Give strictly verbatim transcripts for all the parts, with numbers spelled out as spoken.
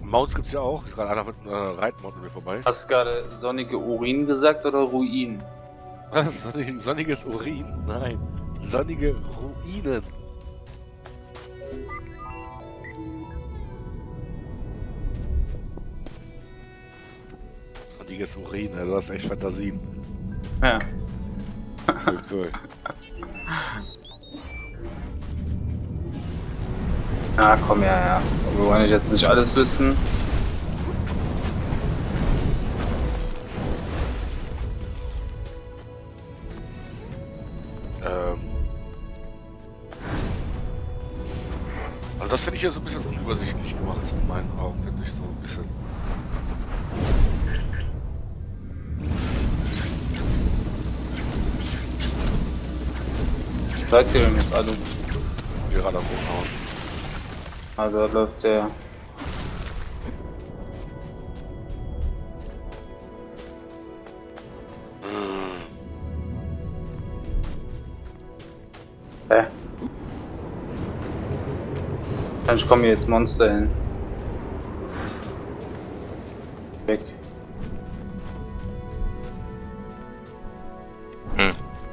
Mounts gibt's ja auch. Ist gerade einer mit einem äh, Reitmount an mir vorbei. Hast du gerade sonnige Urin gesagt oder Ruin? Was? Sonnig, sonniges Urin? Nein. Sonnige Ruinen. Sonniges Urin, du hast echt Fantasien. Ja. Cool, cool. Na komm, ja, ja. Wir wollen jetzt nicht alles wissen. Ähm. Also das finde ich ja so ein bisschen unübersichtlich gemacht, in meinen Augen, finde ich so ein bisschen. Was zeigt ihr denn jetzt alle? Gerade am Rumhauen. Also da läuft der. Hm. Hä? Dann kommen hier jetzt Monster hin. Weg. Hm.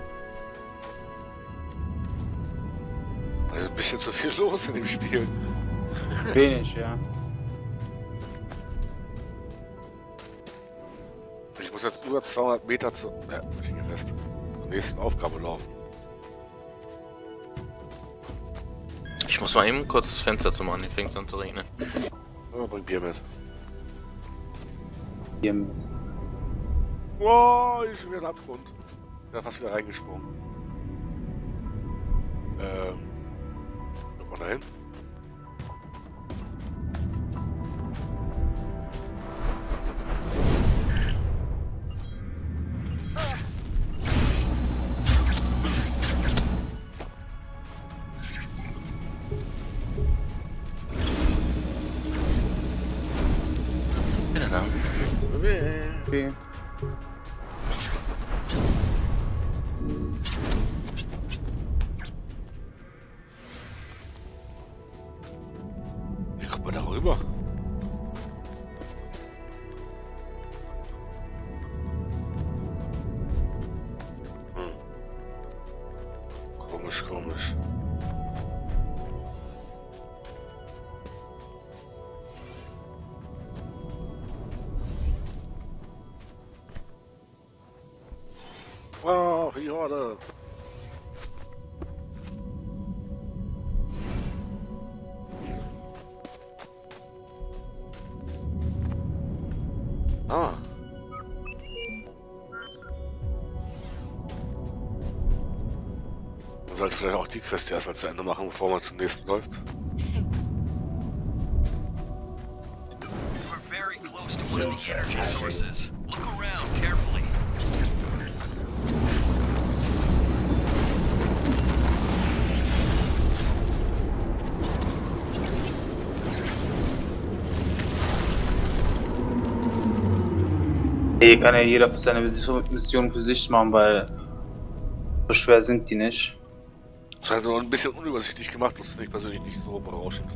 Also ein bisschen zu viel los in dem Spiel. Wenig, ja. Ich muss jetzt über zweihundert Meter zu, ja, ich bin fest, zur nächsten Aufgabe laufen. Ich muss mal eben kurz das Fenster zu machen, hier fängt es an zu regnen. Ja, bring Bier mit. Hier mit. Wow, ich bin wieder im Abgrund. Ich bin fast wieder reingesprungen. Ähm. Guck mal dahin. Bitte da. Okay. Wie kommt man da rüber? Hm. Komisch, komisch. Wow, die Horde! Ah. Man sollte vielleicht auch die Quest erstmal zu Ende machen, bevor man zum nächsten läuft. We're very close to one of the energy sources. Look around carefully. Hier kann ja jeder für seine Mission für sich machen, weil so schwer sind die nicht. Das ist halt nur ein bisschen unübersichtlich gemacht, das finde ich persönlich nicht so berauschend.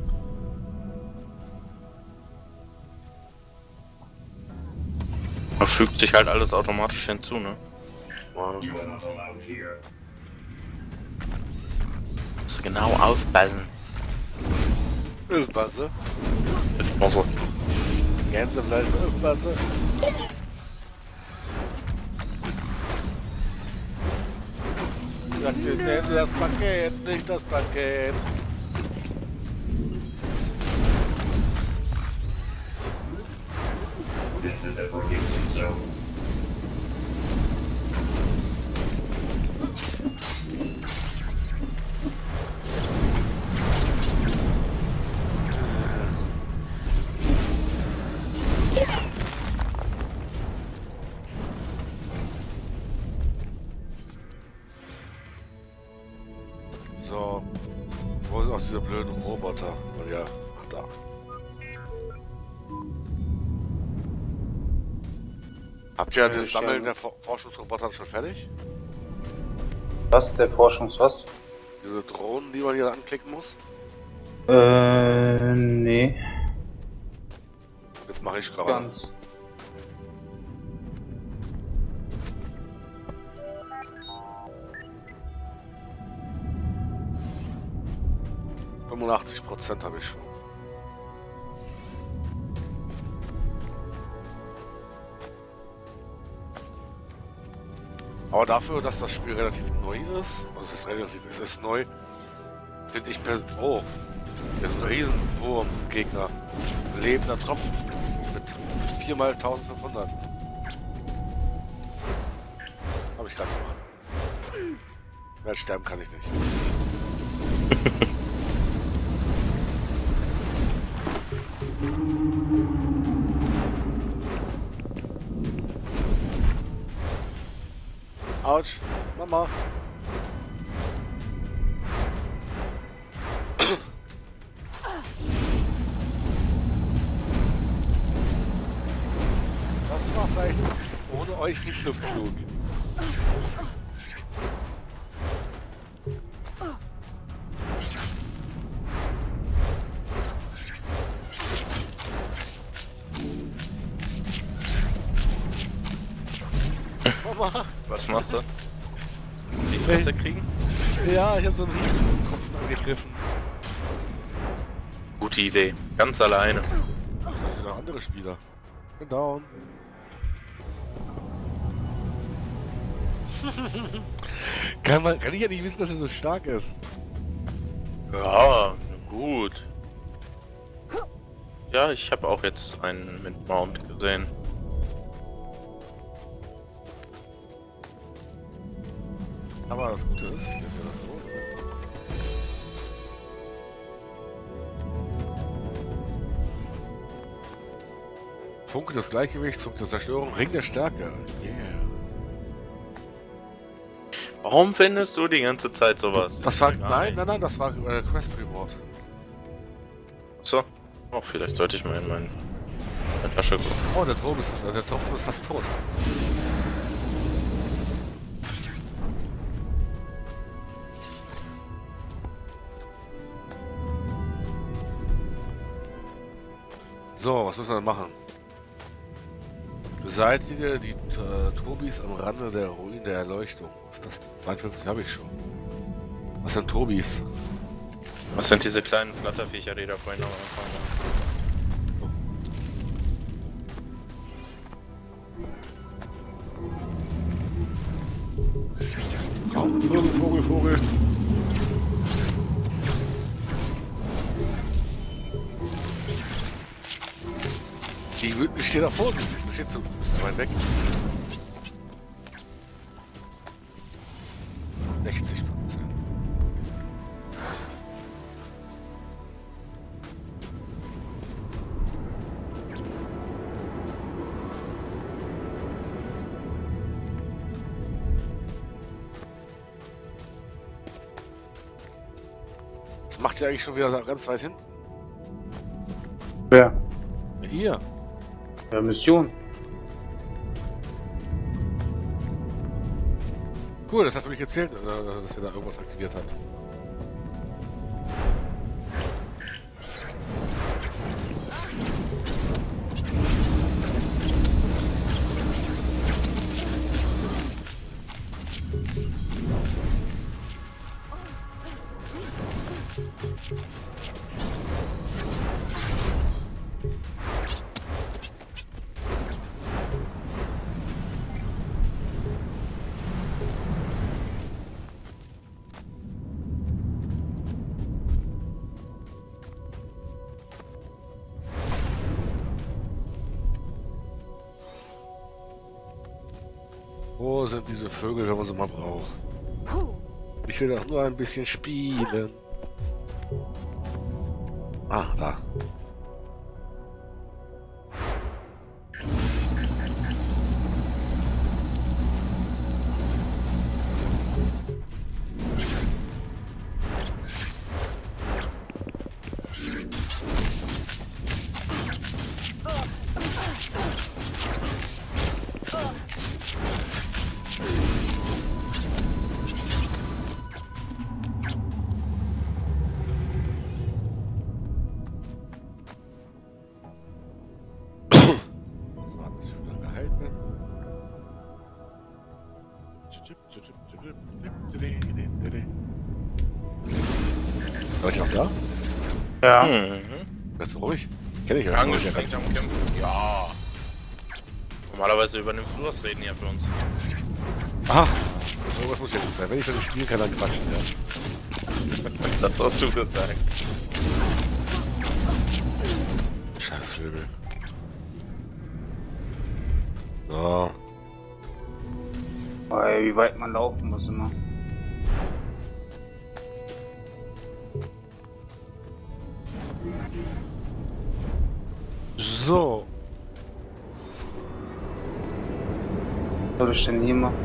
Da fügt sich halt alles automatisch hinzu, ne? Wow. Musst du genau aufpassen. Ölpasse. Also, Gänsefleisch, Ölpasse. Sagt ihr, nehmt das Paket, nicht das Paket. This is a prohibited zone. So, wo sind auch diese blöden Roboter? Oh ja, ach da. Habt ihr Ja, das ich Sammeln schon. der For Forschungsroboter schon fertig? Was? Der Forschungs was? Diese Drohnen, die man hier anklicken muss? Äh, nee. ich gerade. Ganz. fünfundachtzig Prozent habe ich schon. Aber dafür, dass das Spiel relativ neu ist, also es ist relativ, es ist neu, finde ich per oh, das ist ein Riesenwurm-Gegner. Lebender Tropfen mit vier mal eintausendfünfhundert. Habe ich gerade gemacht. Mehr sterben kann ich nicht. Autsch, Mama. Das war vielleicht ohne euch nicht so klug. Mama. Was machst du? Die Fresse kriegen? Ja, ich habe so einen Riesentropfen angegriffen. Gute Idee. Ganz alleine. Ach, da sind noch andere Spieler. Bin down. kann, man, kann ich ja nicht wissen, dass er so stark ist. Ja, gut. Ja, ich habe auch jetzt einen mit Mount gesehen. Aber das Gute ist, hier ist ja das Rot. Funke des Gleichgewichts, Funke der Zerstörung, Ring der Stärke. Yeah. Warum findest du die ganze Zeit sowas? Das Ich war, will gar nein, nicht. nein, nein, das war äh, Quest Reward. So. Oh, vielleicht sollte ich mal in mein, meine Tasche gucken. Oh, der Tropf ist, äh, der Tropfen ist fast tot. So, was müssen wir denn machen? Beseitige die äh, Tobis am Rande der Ruinen der Erleuchtung. Was ist das denn? zweiundfünfzig habe ich schon. Was sind Tobis? Was sind diese kleinen Flatterviecher, die da vorhin am Anfang waren? Komm, Vogel, Vogel, Vogel. Ich, ich stehe davor, ich stehe zu, zu weit weg. sechzig Prozent. Das macht ihr eigentlich schon wieder ganz weit hin? Wer? Ihr? Ja, Mission. Cool, das hat für mich erzählt, äh, dass ihr da irgendwas aktiviert habt. Wo sind diese Vögel, wenn man sie mal braucht? Ich will doch nur ein bisschen spielen. Ah, da. Seid ihr noch da? Ja. Mhm. Bist du ruhig? Kenn ich ja. Angestrengt am Kämpfen. Ja. Normalerweise übernimmst du das Reden hier für uns. Aha. Irgendwas muss ja gut sein. Wenn ich schon spielen kann, dann quatschen, ja. Das hast du gesagt. Scheiß Vögel. So. Oh, ey, wie weit man laufen muss immer. So. Was soll ich denn hier machen?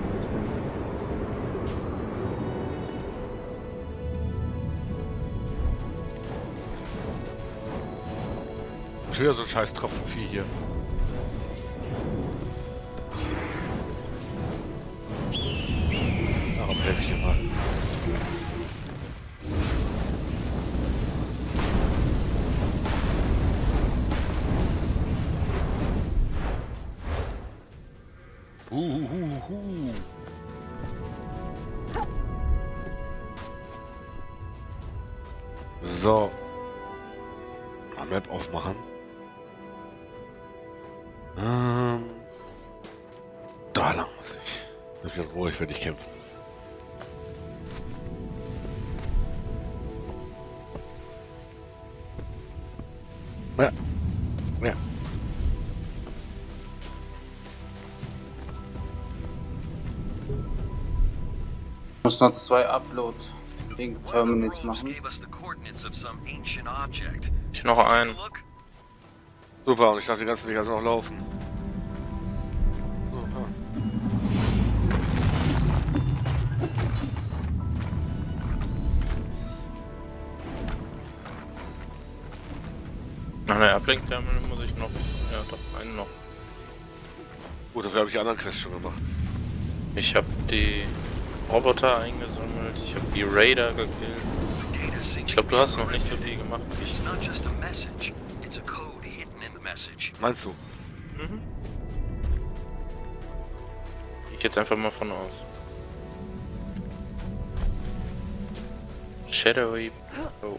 Schon wieder so ein scheiß Tropfenvieh hier. Darum helfe ich dir mal. Uhuhuhu. So. Mal Map aufmachen. Ähm. Da lang muss ich. Das wird ruhig, wenn ich kämpfe. Ja. Ja. Ich muss noch zwei Upload-Terminals Rules machen. gave us the coordinates of some ancient object. Ich noch einen. Look. Super, und ich dachte, die ganzen Weg also noch laufen. Super. Nach der Ablenkterminal muss ich noch. Ja, doch, einen noch. Gut, dafür habe ich die anderen Quests schon gemacht. Ich habe die Roboter eingesammelt, ich habe die Raider gekillt. Data Ich sync. glaube, du hast noch nicht so viel gemacht wie ich. It's not just a message. It's a code hidden in the message. Meinst du? Mhm. Ich jetzt einfach mal von aus. Shadowy. Oh.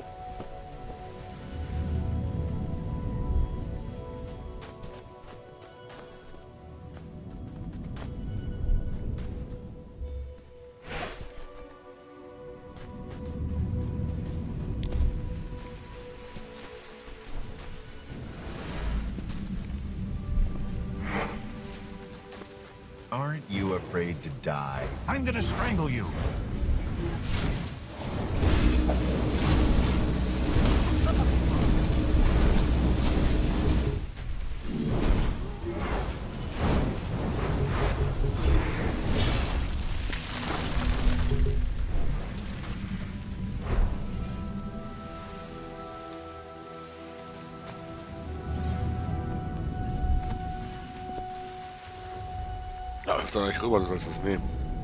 Aren't you afraid to die? I'm gonna strangle you! Ja, ich doch nicht rüber, du sollst das nehmen.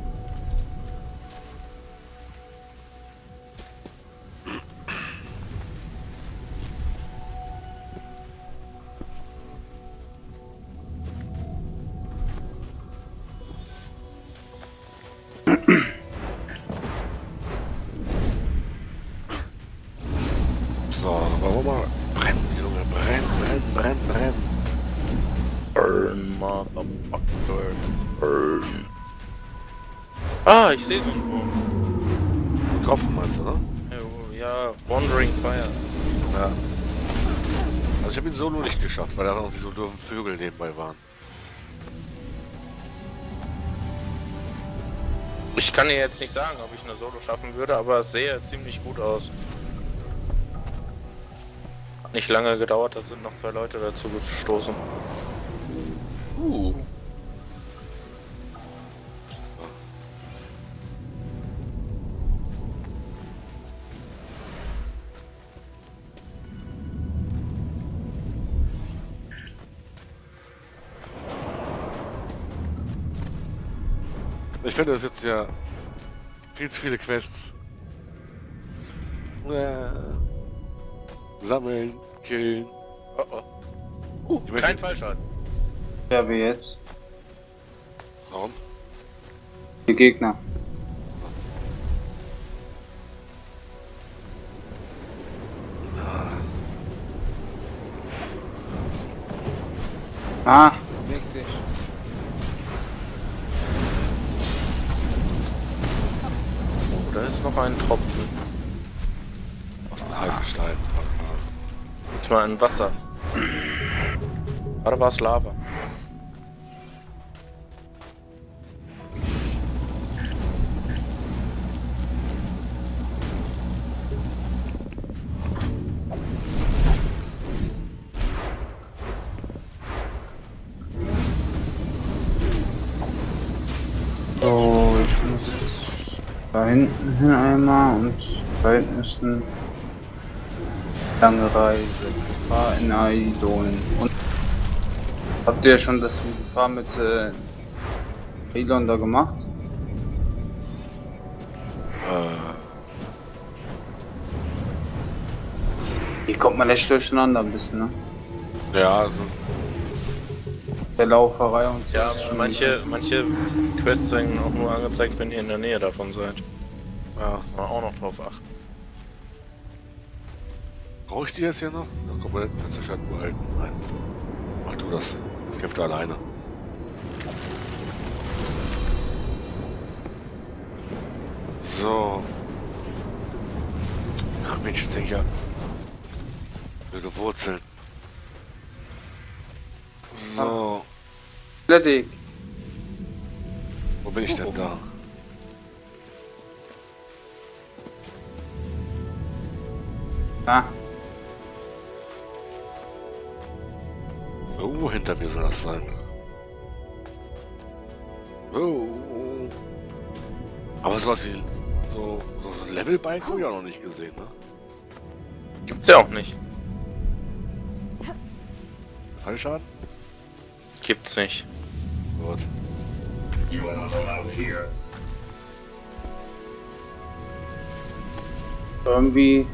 So, warum mal brennen, Junge, brennen, brennen, brennen, brennen. Burn, Motherfucker. Burn. Ah, ich sehe so einen Wurm. Tropfen meinst du, ne? Oh, ja, Wandering Fire. Ja. Also ich habe ihn solo nicht geschafft, weil da noch so doofen Vögel nebenbei waren. Ich kann dir jetzt nicht sagen, ob ich eine Solo schaffen würde, aber es sähe ziemlich gut aus. Hat nicht lange gedauert, da sind noch zwei Leute dazu gestoßen. Uh. Ich finde das jetzt ja viel zu viele Quests. Äh, Sammeln, killen. Oh oh. Uh, ich möchte- Kein Fallschaden. Wer wir jetzt? Warum? Die Gegner. Ah, leg dich. Oh, da ist noch ein Tropfen. Auf den heißen Stein. Jetzt mal ein Wasser. Oder war es Lava? So, ich muss jetzt da hinten hin einmal und da hinten ist eine lange Reise. Gefahr in Aidon. Und habt ihr schon das Gefahr mit äh, Elon da gemacht? Äh, Hier kommt man echt durcheinander ein bisschen, ne? ja, also, Der Lauferei und so Ja, ist aber schon- manche, manche Quests werden auch nur angezeigt, wenn ihr in der Nähe davon seid. ja. Mal auch noch drauf achten. Brauche ich die jetzt hier noch? Ja, komm mal, kannst du Schatten behalten. Nein. Mach du das. Ich kämpfe alleine. So. Ach Mensch, jetzt häng ich ja. Wilde Wurzeln. So. Athletik. Wo bin ich denn da? Ah, Oh, hinter mir soll das sein. Oh. Aber sowas wie so, so, so ein Levelbike habe ich auch noch nicht gesehen, ne? Gibt's ja auch nicht. Fallschaden? Gibt's nicht. Gut. You are not allowed here. irgendwie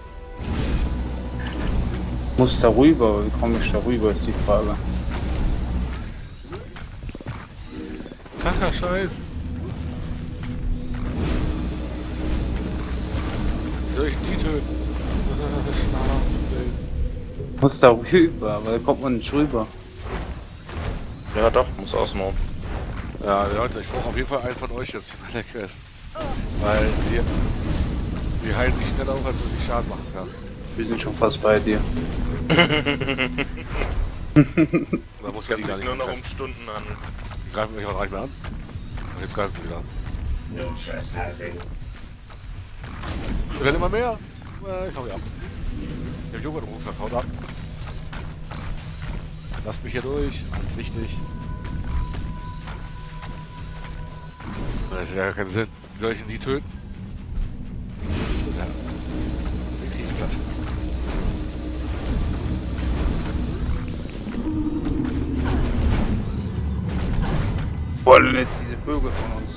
muss da rüber, aber wie komme ich da rüber, ist die Frage. Kacker Scheiß. Soll ich die töten? Muss da rüber, aber da kommt man nicht rüber. Ja doch, muss außen rum. Ja, Leute, ich brauche auf jeden Fall einen von euch jetzt in meiner Quest. Weil die, die heilen sich schneller auf, als ich Schaden machen kann. Wir sind schon fast bei dir. Da muss man die Kann gar sich nicht nur noch mehr um Stunden handeln. Die greifen mich auch nicht mehr an. Und jetzt greifen sie wieder an. No trespassing. Wir werden immer mehr. Äh, ich hau die ab. Der Junge Rucksack haut ab. Lasst mich hier durch. Wichtig. Das hat ja gar keinen Sinn. Wie soll ich denn die töten? Ja. Wie krieg ich das? Wo denn jetzt diese Vögel von uns?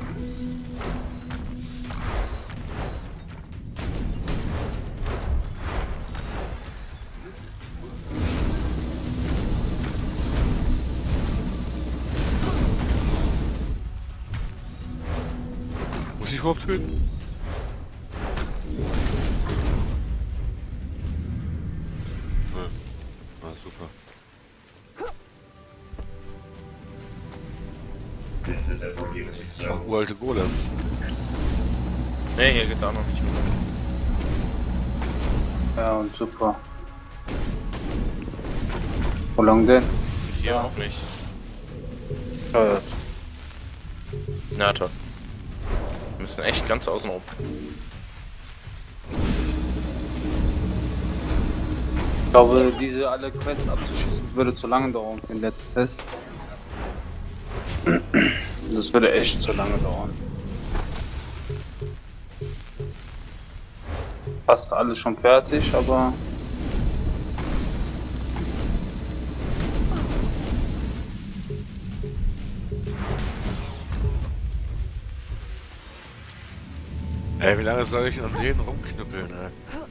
Muss ich überhaupt töten? Nö. Ah, super. This is a prohibited Ach, zone. uralte Golem. Ne, hier geht's auch noch nicht. Ja, und super. Wo lang denn? Hier auch nicht. Steuert. Na toll. Wir müssen echt ganz außen rum. Ich glaube, diese alle Quests abzuschließen würde zu lange dauern für den letzten Test. Das würde echt zu lange dauern. Fast alles schon fertig, aber Ey, wie lange soll ich an denen rumknüppeln, ey?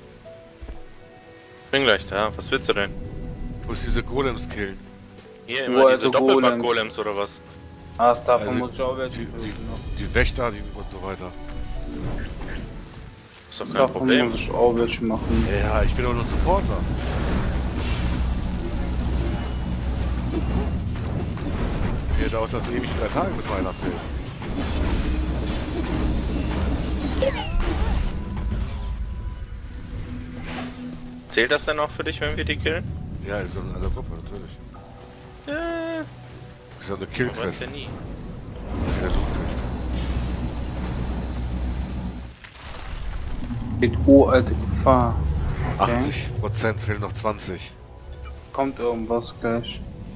Bin gleich da. Was willst du denn? Du musst diese Golems killen. Hier Nur immer also diese Doppelpack-Golems oder was? ach, davon Also, muss ich auch welche Die, töten noch. die, die Wächter die, und so weiter. Ist doch kein Davon Problem. muss ich auch welche machen. Ja, ich bin doch nur Supporter. Hier dauert das ewig drei Tage, bis einer fällt. Zählt das denn auch für dich, wenn wir die killen? Ja, ist in einer Gruppe, natürlich. Äh, Ist ja eine man weiß Killquest. ja nie. Ja, Lootquest. Steht uralte Gefahr. Okay. achtzig Prozent fehlen noch zwanzig. Kommt irgendwas gleich.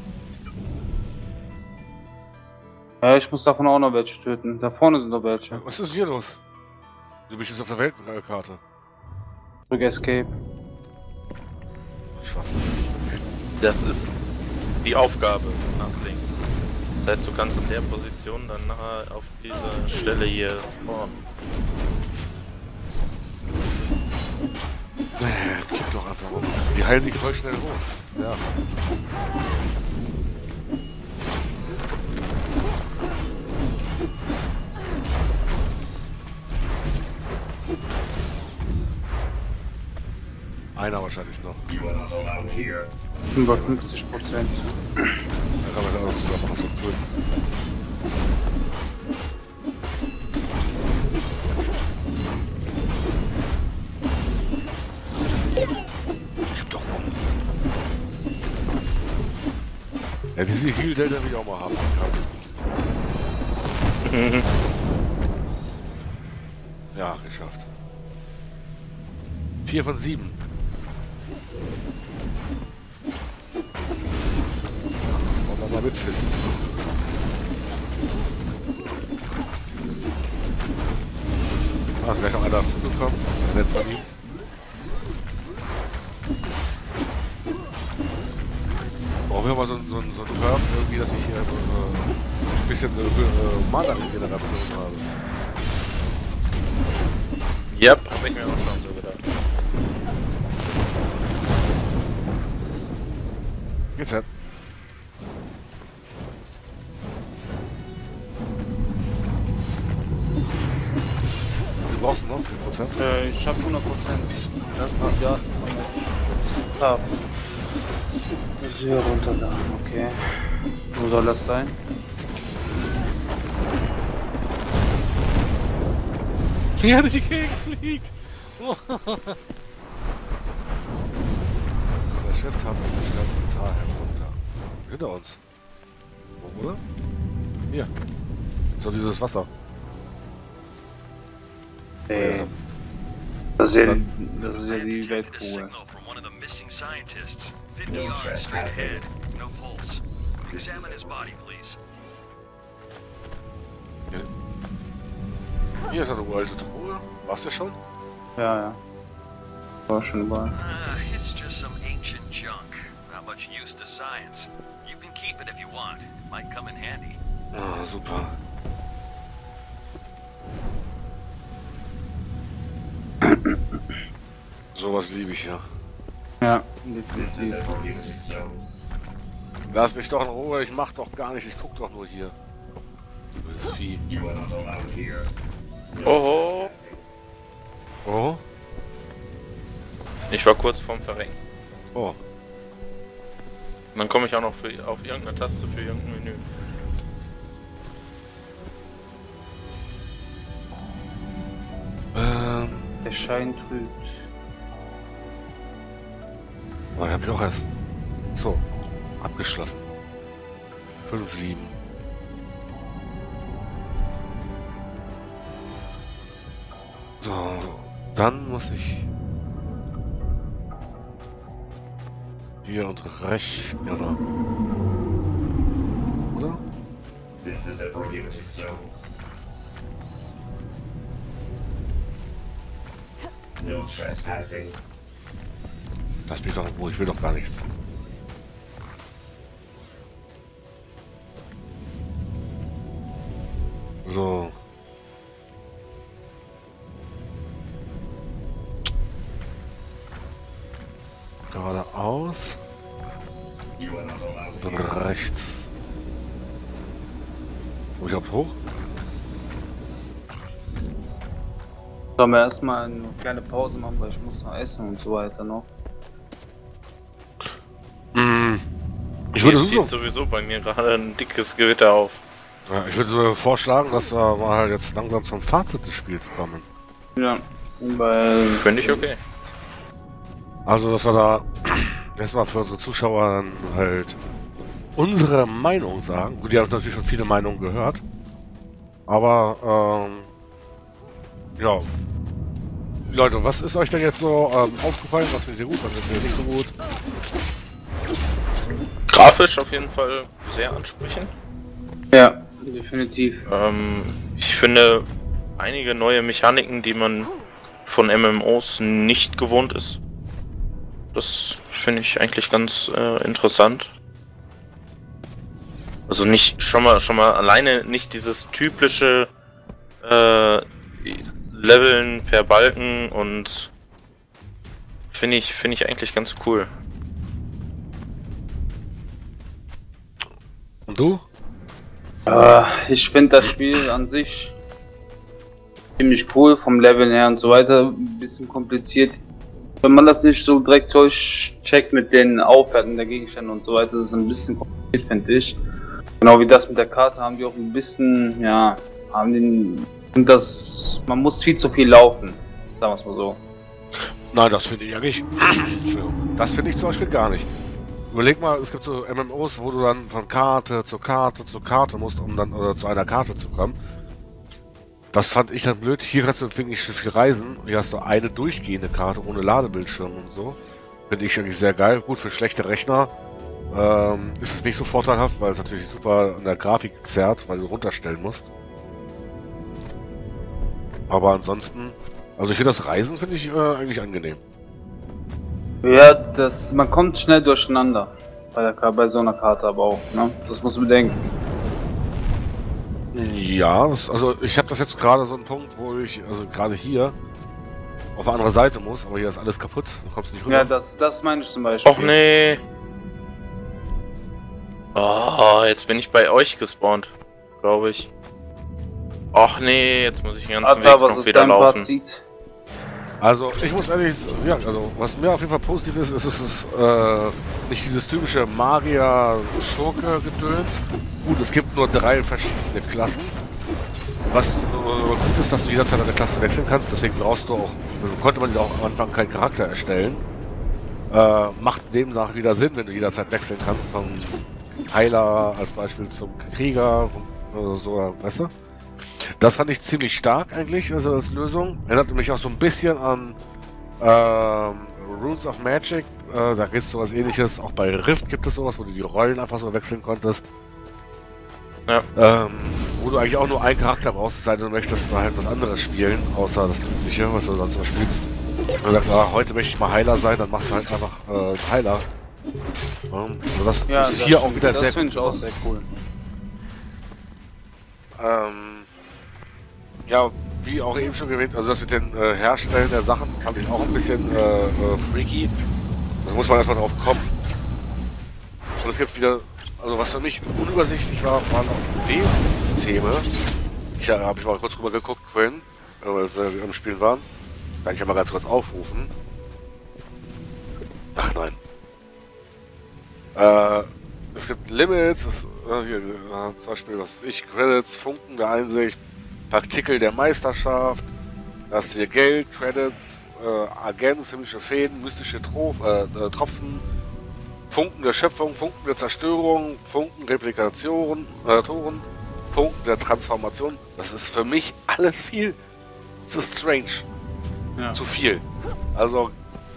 Ja, ich muss davon auch noch welche töten. Da vorne sind noch welche. Was ist hier los? Du bist jetzt auf der Weltkarte. Drück Escape. Schwachsinn. Das ist die Aufgabe nach Link. Das heißt, du kannst in der Position dann nachher auf dieser Stelle hier spawnen. Äh, Kick doch einfach rum. Die heilen dich voll schnell hoch. Ja. Einer wahrscheinlich noch. You are not allowed here. fünfundfünfzig Prozent. Da kann man da auch zusammen machen, so cool. Gib doch rum. Ja, diese Heal-Delta will ich auch mal haben. Ja, geschafft. Vier von sieben. Wollen wir mal mitfisten. Ah, gleich noch einer dazu gekommen. Nett von ihm. Brauchen wir mal so, so, so einen Perk irgendwie, dass ich hier so, äh, ein bisschen äh, äh, Mana-Regeneration habe. Yep, hab ich mir auch schon so gedacht. Geht's halt. Du brauchst noch vier Prozent. Äh, ich hab hundert Prozent. Das macht ja. Hab. Hier runterladen, okay. Wo soll das sein? Ja, die Gegend fliegt! Der Chef hat mich schnell total herunter. Hinter uns. Wo, oder? Hier. So dieses Wasser. Nee. Das ist ja, Dann- das ist I ja have die detected a Weltkugel. signal from one of the missing scientists. fifty No yards straight trespassing. ahead. No pulse. Examine his body, please. Hier, Hier ist eine uralte Truhe. Warst du schon? Ja, ja. War schon überall. Uh, it's just some ancient junk. Not much use to science. You can keep it if you want. It might come in handy. Ah, super. Sowas liebe ich ja. Ja, This is definitiv. a prohibited zone. Lass mich doch in Ruhe, ich mach doch gar nichts, ich guck doch nur hier. Das Vieh. You are not allowed here. Oho! Oh? Ich war kurz vorm Verrecken. Oh. Und dann komme ich auch noch für, auf irgendeine Taste für irgendein Menü. Ähm. Der Schein trügt. Oh, hab ich auch erst. So. Abgeschlossen. fünf sieben. So. Dann muss ich. Hier und rechts. Oder? Oder? This is a prohibited zone. No trespassing. Lass mich doch in Ruhe, ich will doch gar nichts. So. Geradeaus You are not allowed und here. rechts. Wo ich ab hoch? Sollen wir erstmal eine kleine Pause machen, weil ich muss noch essen und so weiter noch. Mm. Ich würde Hier so, zieht sowieso bei mir gerade ein dickes Gewitter auf. ja, ich würde so vorschlagen, dass wir mal jetzt langsam zum Fazit des Spiels kommen. Ja, weil... Finde ich okay. Also, dass wir da erstmal für unsere Zuschauer dann halt unsere Meinung sagen. Gut, die haben natürlich schon viele Meinungen gehört. Aber, ähm, ja. Leute, was ist euch denn jetzt so ähm, aufgefallen? Was findet ihr gut, was findet ihr nicht so gut? Grafisch auf jeden Fall sehr ansprechend. Ja, definitiv. Ähm, ich finde einige neue Mechaniken, die man von M M Os nicht gewohnt ist. Das finde ich eigentlich ganz äh, interessant. Also nicht schon mal schon mal alleine nicht dieses typische äh, Leveln per Balken und finde ich finde ich eigentlich ganz cool. Und du? Äh, ich finde das Spiel an sich ziemlich cool, vom Level her und so weiter. Ein bisschen kompliziert. Wenn man das nicht so direkt durchcheckt mit den Aufwerten der Gegenstände und so weiter, das ist ein bisschen kompliziert, finde ich. Genau wie das mit der Karte haben die auch ein bisschen, ja, haben den, und das, man muss viel zu viel laufen, sagen wir es mal so. Nein, das finde ich eigentlich. Das finde ich zum Beispiel gar nicht. Überleg mal, es gibt so M M Os, wo du dann von Karte zu Karte zu Karte musst, um dann oder zu einer Karte zu kommen. Das fand ich dann blöd. Hier kannst du wirklich schon viel reisen. Hier hast du eine durchgehende Karte ohne Ladebildschirm und so. Finde ich eigentlich sehr geil. Gut, für schlechte Rechner ähm, ist es nicht so vorteilhaft, weil es natürlich super an der Grafik zerrt, weil du runterstellen musst. Aber ansonsten, also ich finde das Reisen finde ich äh, eigentlich angenehm. Ja, das, man kommt schnell durcheinander bei, der, bei so einer Karte aber auch, ne? Das muss man bedenken. Ja, das, also ich habe das jetzt gerade so einen Punkt, wo ich, also gerade hier, auf der anderen Seite muss, aber hier ist alles kaputt, du kommst nicht rüber. Ja, das, das meine ich zum Beispiel. Och nee. Oh, jetzt bin ich bei euch gespawnt, glaube ich. Och nee, jetzt muss ich den ganzen Alter, Weg was noch ist wieder dein laufen. Fazit? Also ich muss ehrlich sagen, ja, also was mir auf jeden Fall positiv ist, ist es ist, äh, nicht dieses typische Magier-Schurke-Gedöns. Gut, es gibt nur drei verschiedene Klassen. Was äh, gut ist, dass du jederzeit eine Klasse wechseln kannst, deswegen brauchst du auch, also konnte man ja auch am Anfang keinen Charakter erstellen. Äh, macht demnach wieder Sinn, wenn du jederzeit wechseln kannst, vom Heiler als Beispiel zum Krieger oder so, weißt du? Das fand ich ziemlich stark eigentlich, also als Lösung. Erinnert mich auch so ein bisschen an ähm, Runes of Magic. Äh, da gibt es sowas ähnliches. Auch bei Rift gibt es sowas, wo du die Rollen einfach so wechseln konntest. Ja. Ähm, wo du eigentlich auch nur einen Charakter brauchst, sei denn du möchtest mal halt was anderes spielen, außer das Übliche, was du sonst immer spielst. Und du sagst, ah, heute möchte ich mal Heiler sein, dann machst du halt einfach äh, einen Heiler. Ähm, also das Ja, ist das hier auch find- wieder das sehr finde ich gut auch gemacht. sehr cool. Ähm, ja, wie auch eben schon erwähnt, also das mit den äh, Herstellen der Sachen fand ich auch ein bisschen äh, äh, freaky. Da muss man erstmal drauf kommen. Und es gibt wieder, also was für mich unübersichtlich war, waren auch die Lebenssysteme. Ich ja, habe ich mal kurz rüber geguckt vorhin, äh, weil wir äh, am Spielen waren. Kann ich ja mal ganz kurz aufrufen. Ach nein. Äh, es gibt Limits, es, äh, hier, äh, zum Beispiel, was weiß ich, Credits, Funken der Einsicht, Partikel der Meisterschaft, da hast du hier Geld, Credits, äh, Agents, himmlische Fäden, mystische Trof, äh, äh, Tropfen, Funken der Schöpfung, Funken der Zerstörung, Funken Replikation, äh, Toren, Funken der Transformation. Das ist für mich alles viel zu strange. Ja. Zu viel. Also,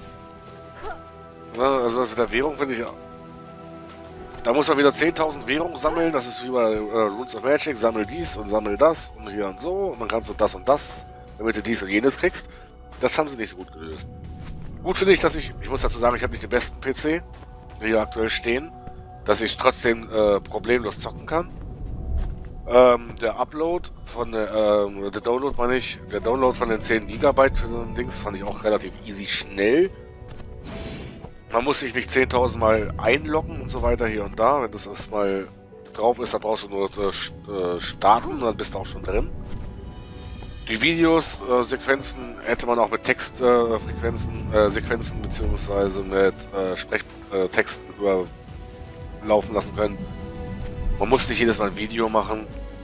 ne, also das mit der Währung finde ich, da muss man wieder zehntausend Währungen sammeln, das ist wie bei äh, Runes of Magic, sammel dies und sammel das und hier und so und dann kannst du das und das, damit du dies und jenes kriegst. Das haben sie nicht so gut gelöst. Gut finde ich, dass ich, ich muss dazu sagen, ich habe nicht den besten P C, der hier aktuell stehen, dass ich es trotzdem äh, problemlos zocken kann. Ähm, der Upload von der, ähm, der Download meine ich, der Download von den zehn Gigabyte für so ein Dings fand ich auch relativ easy schnell. Man muss sich nicht zehntausend Mal einloggen und so weiter hier und da. Wenn das erstmal drauf ist, dann brauchst du nur äh, starten und dann bist du auch schon drin. Die Videos, äh, Sequenzen hätte man auch mit Textfrequenzen, äh, äh, Sequenzen beziehungsweise mit äh, Sprechtexten äh, über laufen lassen können. Man muss nicht jedes Mal ein Video machen.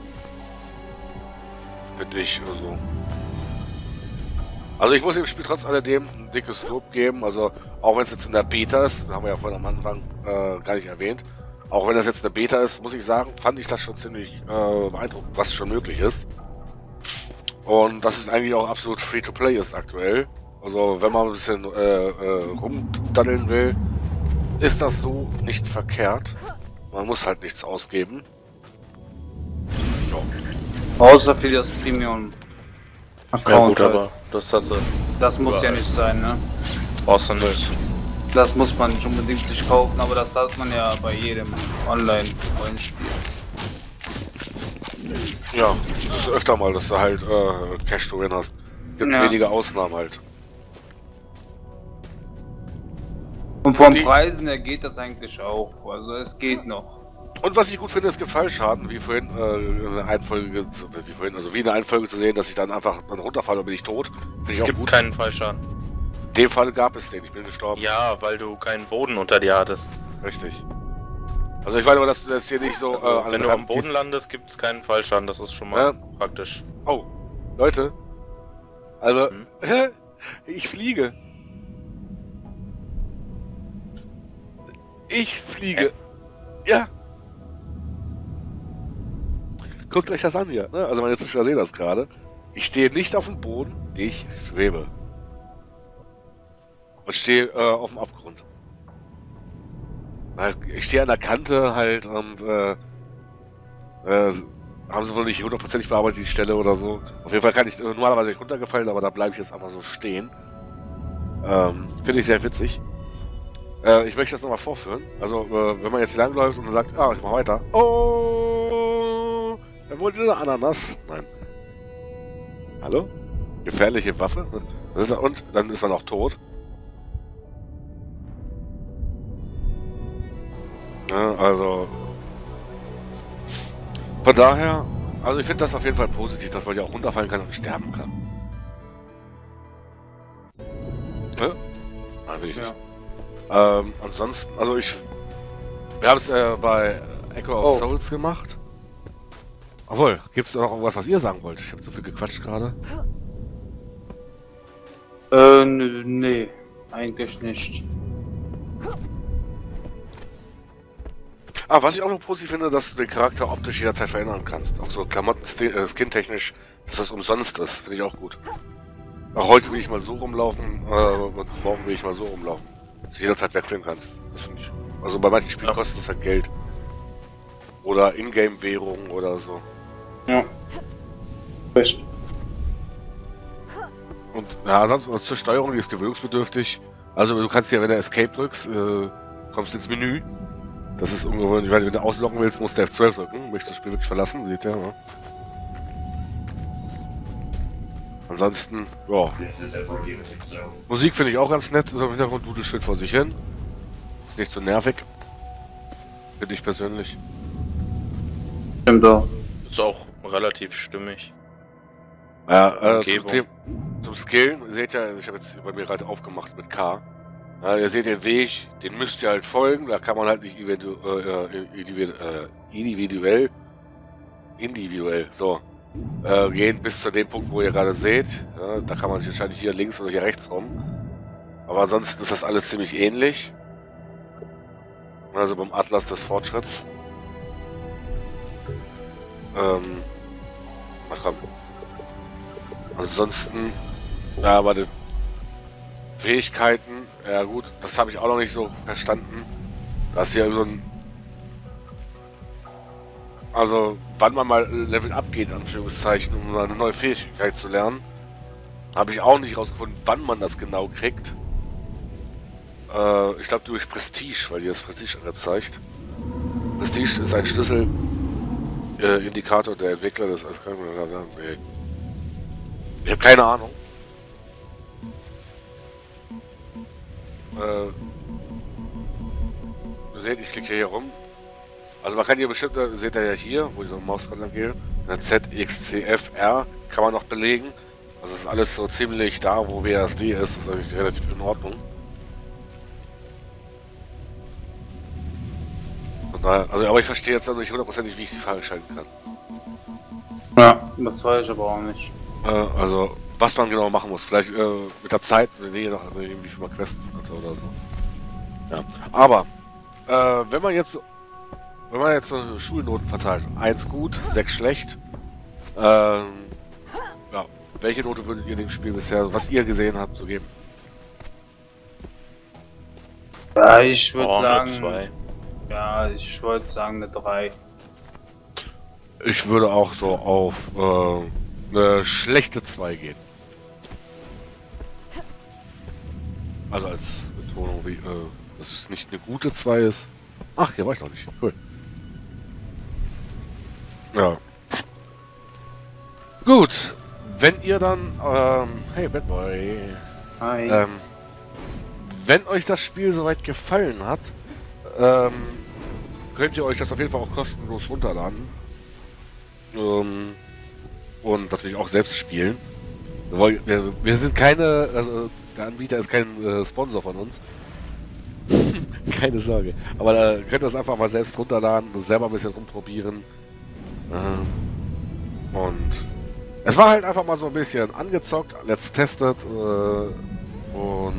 Finde ich, also. Also ich muss dem Spiel trotz alledem ein dickes Lob geben, also auch wenn es jetzt in der Beta ist, haben wir ja vorhin am Anfang äh, gar nicht erwähnt, auch wenn das jetzt eine Beta ist, muss ich sagen, fand ich das schon ziemlich äh, beeindruckend, was schon möglich ist. Und dass es eigentlich auch absolut Free-to-Play ist aktuell. Also wenn man ein bisschen äh, äh, rumdaddeln will, ist das so nicht verkehrt. Man muss halt nichts ausgeben. Ja. Außer für das Premium Account. Ja gut, halt. aber das hast du. Das muss ja überall. nicht sein, ne? Brauchst du nicht. Das muss man nicht unbedingt sich kaufen, aber das hat man ja bei jedem Online-Rollenspiel. Ja, das ist öfter mal, dass du halt äh, Cash to Win hast. Gibt Ja. wenige Ausnahmen halt. Und vom Die- Preisen her geht das eigentlich auch. Also es geht noch. Und was ich gut finde, es gibt Fallschaden, wie vorhin äh, in der Einfolge, zu- wie vorhin, also wie in der Einfolge zu sehen, dass ich dann einfach dann runterfalle und bin ich tot. Finde ich Es auch gibt gut. keinen Fallschaden. In dem Fall gab es den, ich bin gestorben. Ja, weil du keinen Boden unter dir hattest. Richtig. Also ich meine aber, dass du das hier nicht so Also, äh, an wenn den du am Rand Boden gehst. landest, gibt es keinen Fallschaden. Das ist schon mal Ja. praktisch. Oh, Leute. Also, Hm? ich fliege. Ich fliege. Ja. Guckt euch das an hier. Ne? Also meine Zuschauer sehen das gerade. Ich stehe nicht auf dem Boden, ich schwebe. Und stehe äh, auf dem Abgrund. Halt, ich stehe an der Kante halt und äh, äh, haben sie wohl nicht hundertprozentig bearbeitet, die Stelle oder so. Auf jeden Fall kann ich äh, normalerweise nicht runtergefallen, aber da bleibe ich jetzt einfach so stehen. Ähm, Finde ich sehr witzig. Äh, ich möchte das nochmal vorführen. Also, äh, wenn man jetzt hier langläuft und man sagt, ah, ich mach weiter. Oh, er wollte eine Ananas. Nein. Hallo? Gefährliche Waffe? Das ist, und dann ist man auch tot. Ja, also. Von daher, also ich finde das auf jeden Fall positiv, dass man ja auch runterfallen kann und sterben kann. Ne? Nein, will ich nicht. Ähm, ansonsten, also ich. Wir haben es äh, bei Echo of Oh. Souls gemacht. Obwohl, gibt es noch irgendwas, was ihr sagen wollt? Ich habe so viel gequatscht gerade. Äh, nö, nee, eigentlich nicht. Ah, was ich auch noch positiv finde, dass du den Charakter optisch jederzeit verändern kannst. Auch so Klamotten, äh, skin-technisch, dass das umsonst ist. Finde ich auch gut. Auch heute will ich mal so rumlaufen, äh, und morgen will ich mal so rumlaufen. Dass du jederzeit wechseln kannst. Das finde ich. Also bei manchen Spielen Ja. kostet es halt Geld. Oder Ingame-Währung oder so. Ja. Recht. Und ja, ansonsten also zur Steuerung, die ist gewöhnungsbedürftig. Also du kannst ja, wenn du Escape drückst, äh, kommst ins Menü. Das ist ungewöhnlich, weil wenn du ausloggen willst, musst du F zwölf drücken. Möchtest das Spiel wirklich verlassen, seht ihr, ne? Ansonsten, ja. This is a prohibited zone. Musik finde ich auch ganz nett, so im Hintergrund dudelt schön vor sich hin. Ist nicht so nervig. Finde ich persönlich. Stimmt auch. Ist auch relativ stimmig. Ja, äh, zum, Umgebung. Thema, zum Skillen, ihr seht ja, ich habe jetzt bei mir gerade aufgemacht mit K. Ja, ihr seht den Weg, den müsst ihr halt folgen, da kann man halt nicht individu äh, individu äh, individuell, individuell, so, äh, gehen bis zu dem Punkt, wo ihr gerade seht. Ja, da kann man sich wahrscheinlich hier links oder hier rechts rum. Aber ansonsten ist das alles ziemlich ähnlich. Also beim Atlas des Fortschritts. Ähm, ach komm. Ansonsten, ja, bei den Fähigkeiten, ja gut, das habe ich auch noch nicht so verstanden. Das ist ja so ein... Also, wann man mal Level abgeht, Anführungszeichen, um eine neue Fähigkeit zu lernen, habe ich auch nicht rausgefunden, wann man das genau kriegt. Äh, ich glaube durch Prestige, weil die das Prestige angezeigt. Prestige ist ein Schlüssel, äh, Indikator der Entwickler des... Das kann ich mir sagen. Nee. Ich habe keine Ahnung. Äh, ihr seht, ich klicke hier rum. Also man kann hier bestimmt, seht ihr ja hier, wo ich so Maus dran gehe, eine Z, X, C, F, R kann man noch belegen. Also ist alles so ziemlich da, wo W A S D ist, das ist eigentlich relativ in Ordnung. Naja, also, aber ich verstehe jetzt noch nicht hundertprozentig, wie ich die Frage schalten kann. Ja, das weiß ich aber auch nicht. Äh, also, was man genau machen muss. Vielleicht äh, mit der Zeit, wenn ihr noch irgendwie schon mal Quests hatte oder so. Ja. Aber, äh, wenn man jetzt, wenn man jetzt so Schulnoten verteilt, eins gut, sechs schlecht, ähm, ja, welche Note würdet ihr dem Spiel bisher, was ihr gesehen habt, so geben? Ja, ich würde Oh, sagen, eine zwei. ja, ich wollte sagen eine drei. Ich würde auch so auf äh, eine schlechte zwei gehen. Also als Betonung, wie, äh, dass es nicht eine gute zwei ist. Ach, hier war ich noch nicht. Cool. Ja. Gut. Wenn ihr dann, ähm, hey Bad Boy, Hi. ähm, wenn euch das Spiel soweit gefallen hat, ähm, könnt ihr euch das auf jeden Fall auch kostenlos runterladen. Ähm, und natürlich auch selbst spielen. Wir, wollen- wir, wir sind keine, also der Anbieter ist kein äh, Sponsor von uns. Keine Sorge. Aber da könnt ihr das einfach mal selbst runterladen und selber ein bisschen rumprobieren. Ähm, und es war halt einfach mal so ein bisschen angezockt, let's tested äh, und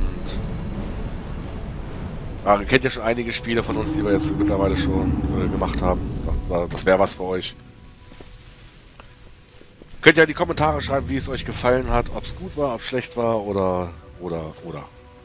ja, ihr kennt ja schon einige Spiele von uns, die wir jetzt mittlerweile schon äh, gemacht haben. Das, das wäre was für euch. Könnt ihr in die Kommentare schreiben, wie es euch gefallen hat, ob es gut war, ob es schlecht war oder oder oder.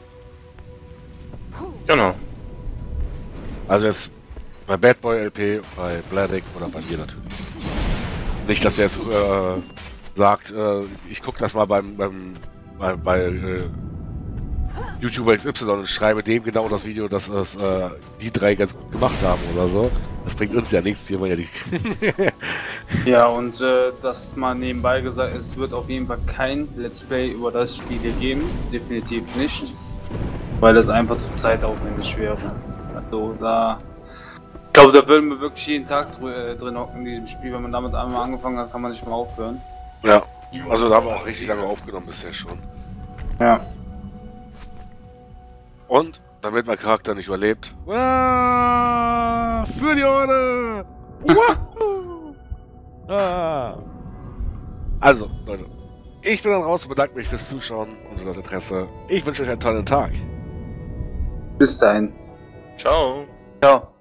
Genau. Also jetzt bei Bad Boy L P, bei Bladik oder bei mir natürlich. Nicht, dass ihr jetzt äh, sagt, äh, ich gucke das mal beim, beim bei, bei äh, YouTuber X Y und schreibe dem genau das Video, dass es äh, die drei ganz gut gemacht haben oder so. Das bringt uns ja nichts, hier mal ja die. Ja, und äh, das mal nebenbei gesagt, es wird auf jeden Fall kein Let's Play über das Spiel hier geben. Definitiv nicht. Weil das einfach zu zeitaufwendig wäre. Also da... Ich glaube, da würden wir wirklich jeden Tag dr äh, drin hocken in diesem Spiel. Wenn man damit einmal angefangen hat, kann man nicht mehr aufhören. Ja, also da haben wir auch richtig lange aufgenommen bisher schon. Ja. Und, damit mein Charakter nicht überlebt. Ah, für die Orde! Ah. Also, Leute. Ich bin dann raus und bedanke mich fürs Zuschauen und für das Interesse. Ich wünsche euch einen tollen Tag. Bis dahin. Ciao. Ciao.